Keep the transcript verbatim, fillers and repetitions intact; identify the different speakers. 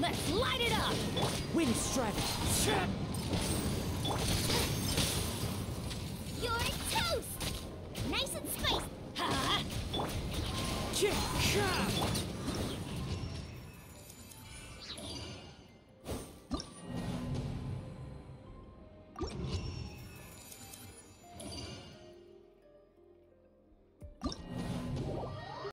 Speaker 1: Let's light it up!
Speaker 2: Wind strike.
Speaker 1: You're toast! Nice and spiced! Ha!
Speaker 2: Kick.